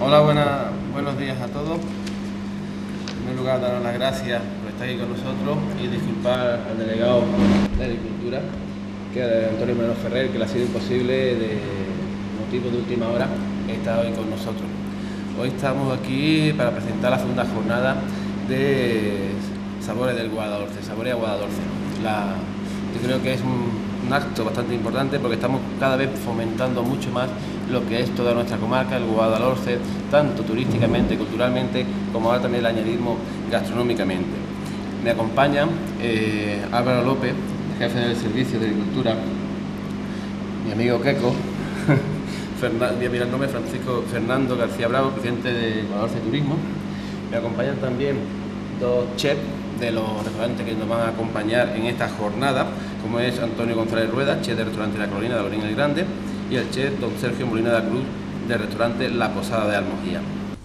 Hola, buenos días a todos. En primer lugar, daros las gracias por estar aquí con nosotros y disculpar al delegado de Agricultura, que es Antonio Moreno Ferrer, que le ha sido imposible de motivos de última hora estar hoy con nosotros. Hoy estamos aquí para presentar la segunda jornada de Sabores del Guadalhorce, Saborea Guadalhorce. Yo creo que es un acto bastante importante porque estamos cada vez fomentando mucho más lo que es toda nuestra comarca, el Guadalhorce, tanto turísticamente, culturalmente, como ahora también le añadimos gastronómicamente. Me acompañan Álvaro López, jefe del Servicio de Agricultura, mi amigo Queco, voy a mirar el nombre, Francisco Fernando García Bravo, presidente de Guadalhorce Turismo. Me acompañan también dos chefs de los restaurantes que nos van a acompañar en esta jornada, como es Antonio González Rueda, chef del restaurante La Colina de Alorín el Grande, y el chef don Sergio Molina de la Cruz del restaurante La Posada de Almojía.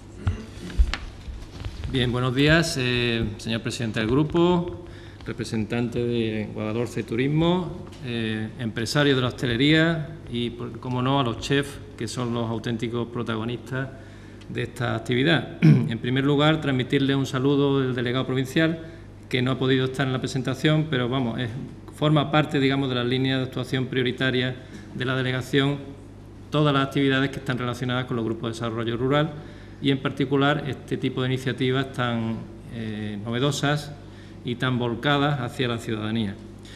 Bien, buenos días, señor presidente del grupo, representante de Guadalhorce Turismo, empresarios de la hostelería y, como no, a los chefs, que son los auténticos protagonistas de esta actividad. En primer lugar, transmitirle un saludo del delegado provincial, que no ha podido estar en la presentación, pero vamos, forma parte, digamos, de las líneas de actuación prioritarias de la delegación, todas las actividades que están relacionadas con los grupos de desarrollo rural y, en particular, este tipo de iniciativas tan novedosas y tan volcadas hacia la ciudadanía.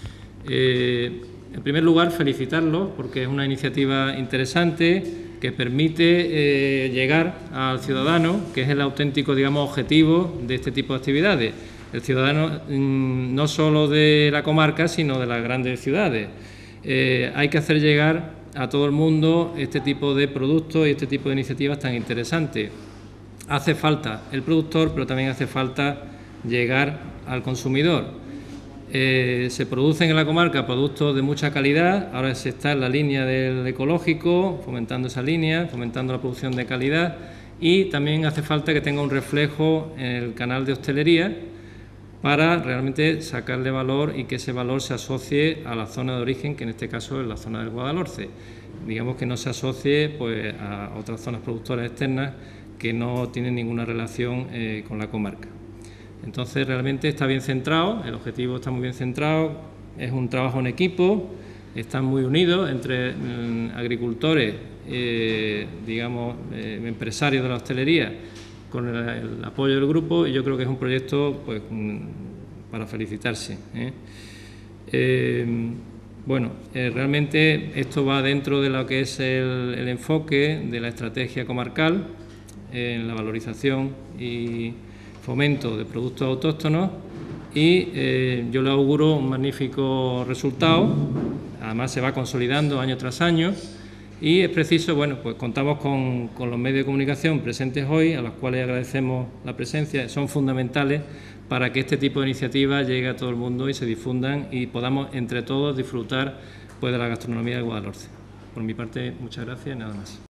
En primer lugar, felicitarlos porque es una iniciativa interesante que permite llegar al ciudadano, que es el auténtico, digamos, objetivo de este tipo de actividades. El ciudadano no solo de la comarca, sino de las grandes ciudades. Hay que hacer llegar a todo el mundo este tipo de productos y este tipo de iniciativas tan interesantes. Hace falta el productor, pero también hace falta llegar al consumidor. Se producen en la comarca productos de mucha calidad, ahora se está en la línea del ecológico, fomentando esa línea, fomentando la producción de calidad, y también hace falta que tenga un reflejo en el canal de hostelería para realmente sacarle valor y que ese valor se asocie a la zona de origen, que en este caso es la zona del Guadalhorce. Digamos que no se asocie pues a otras zonas productoras externas que no tienen ninguna relación con la comarca. Entonces, realmente está bien centrado, el objetivo está muy bien centrado, es un trabajo en equipo, están muy unidos entre agricultores, digamos, empresarios de la hostelería, con el apoyo del grupo, y yo creo que es un proyecto pues para felicitarse. Realmente esto va dentro de lo que es el enfoque de la estrategia comarcal en la valorización y fomento de productos autóctonos, y yo le auguro un magnífico resultado. Además se va consolidando año tras año y es preciso, bueno, pues contamos con los medios de comunicación presentes hoy, a los cuales agradecemos la presencia, son fundamentales para que este tipo de iniciativas llegue a todo el mundo y se difundan y podamos entre todos disfrutar pues de la gastronomía de Guadalhorce. Por mi parte, muchas gracias y nada más.